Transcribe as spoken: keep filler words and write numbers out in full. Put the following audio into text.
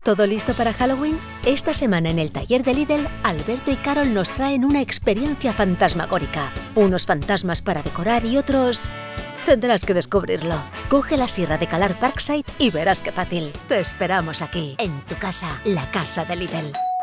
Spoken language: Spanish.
¿Todo listo para Halloween? Esta semana en el taller de Lidl, Alberto y Carol nos traen una experiencia fantasmagórica. Unos fantasmas para decorar y otros... tendrás que descubrirlo. Coge la sierra de calar Parkside y verás qué fácil. Te esperamos aquí, en tu casa, la casa de Lidl.